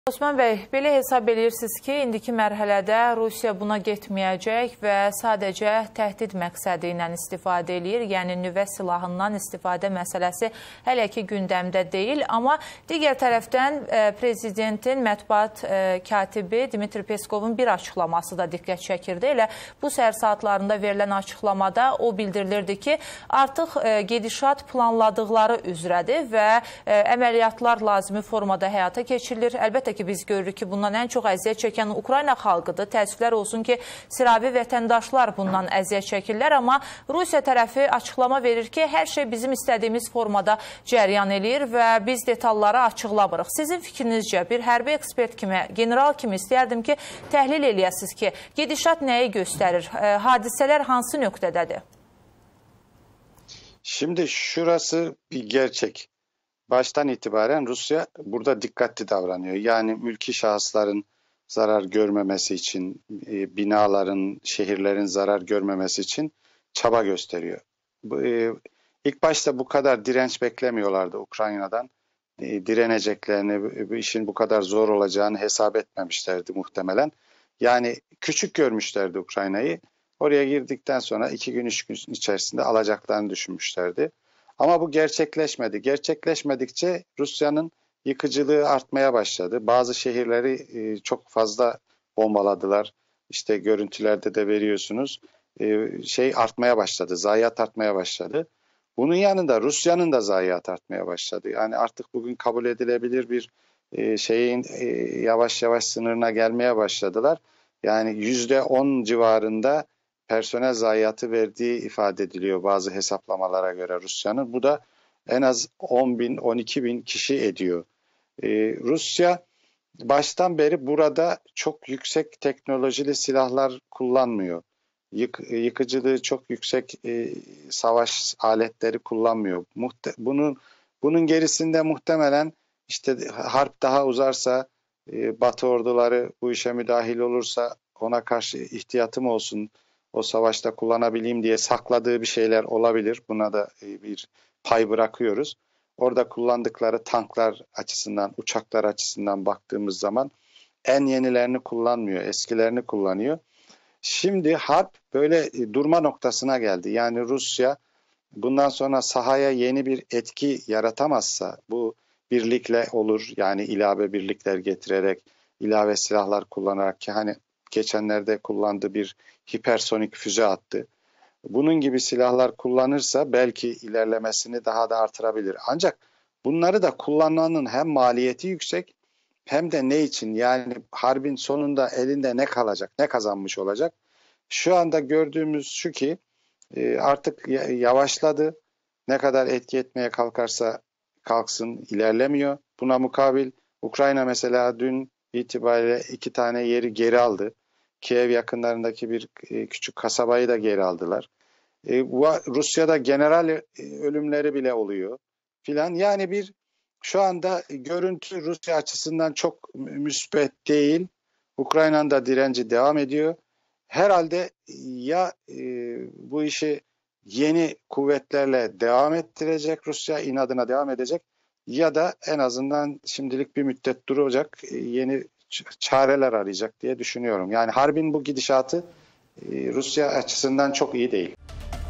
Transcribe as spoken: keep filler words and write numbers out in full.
Osman bəy, belə hesab edirsiniz ki, indiki mərhələdə Rusiya buna getməyəcək və sadəcə təhdid məqsədi ilə istifadə edir. Yəni, nüvə silahından istifadə məsələsi hələ ki gündəmdə deyil. Amma digər tərəfdən prezidentin mətbuat katibi Dmitri Peskovun bir açıqlaması da diqqət çəkirdi. Elə bu səhər saatlarında verilən açıqlamada o bildirilirdi ki, artıq gedişat planladıqları üzrədir və əməliyyatlar lazımi formada həyata keçirilir. Əlbəttə ki, biz görürük ki, bundan ən çox əziyyət çəkən Ukrayna xalqıdır. Təəssüflər olsun ki, sıravi vətəndaşlar bundan əziyyət çəkirlər. Amma Rusiya tərəfi açıqlama verir ki, hər şey bizim istədiyimiz formada cəryan edir və biz detalları açıqlamırıq. Sizin fikrinizcə bir hərbi ekspert kimi, general kimi istəyərdim ki, təhlil eləyəsiniz ki, gedişat nəyi göstərir? Hadisələr hansı nöqtədədir? Şimdi şurası bir gerçek. Baştan itibaren Rusya burada dikkatli davranıyor. Yani mülki şahısların zarar görmemesi için, binaların, şehirlerin zarar görmemesi için çaba gösteriyor. İlk başta bu kadar direnç beklemiyorlardı Ukrayna'dan. Direneceklerini, bu işin bu kadar zor olacağını hesap etmemişlerdi muhtemelen. Yani küçük görmüşlerdi Ukrayna'yı. Oraya girdikten sonra iki gün, üç gün içerisinde alacaklarını düşünmüşlerdi. Ama bu gerçekleşmedi. Gerçekleşmedikçe Rusya'nın yıkıcılığı artmaya başladı. Bazı şehirleri çok fazla bombaladılar. İşte görüntülerde de veriyorsunuz. Şey artmaya başladı, zayiat artmaya başladı. Bunun yanında Rusya'nın da zayiat artmaya başladı. Yani artık bugün kabul edilebilir bir şeyin yavaş yavaş sınırına gelmeye başladılar. Yani yüzde on civarında personel zayiatı verdiği ifade ediliyor bazı hesaplamalara göre Rusya'nın. Bu da en az on bin, on iki bin kişi ediyor. Ee, Rusya baştan beri burada çok yüksek teknolojili silahlar kullanmıyor. Yık, yıkıcılığı çok yüksek e, savaş aletleri kullanmıyor. Muhte, bunun, bunun gerisinde muhtemelen işte harp daha uzarsa, e, Batı orduları bu işe müdahil olursa ona karşı ihtiyatım olsun, o savaşta kullanabileyim diye sakladığı bir şeyler olabilir. Buna da bir pay bırakıyoruz. Orada kullandıkları tanklar açısından, uçaklar açısından baktığımız zaman en yenilerini kullanmıyor, eskilerini kullanıyor. Şimdi harp böyle durma noktasına geldi. Yani Rusya bundan sonra sahaya yeni bir etki yaratamazsa, bu birlikle olur. Yani ilave birlikler getirerek, ilave silahlar kullanarak ki hani geçenlerde kullandığı bir hipersonik füze attı. Bunun gibi silahlar kullanırsa belki ilerlemesini daha da artırabilir. Ancak bunları da kullanmanın hem maliyeti yüksek hem de ne için? Yani harbin sonunda elinde ne kalacak, ne kazanmış olacak? Şu anda gördüğümüz şu ki artık yavaşladı. Ne kadar etki etmeye kalkarsa kalksın ilerlemiyor. Buna mukabil Ukrayna mesela dün itibariyle iki tane yeri geri aldı. Kiev yakınlarındaki bir küçük kasabayı da geri aldılar. Rusya'da general ölümleri bile oluyor filan. Yani bir şu anda görüntü Rusya açısından çok müspet değil. Ukrayna'nın da direnci devam ediyor. Herhalde ya e, bu işi yeni kuvvetlerle devam ettirecek, Rusya inadına devam edecek ya da en azından şimdilik bir müddet duracak, yeni çareler arayacak diye düşünüyorum. Yani harbin bu gidişatı Rusya açısından çok iyi değil.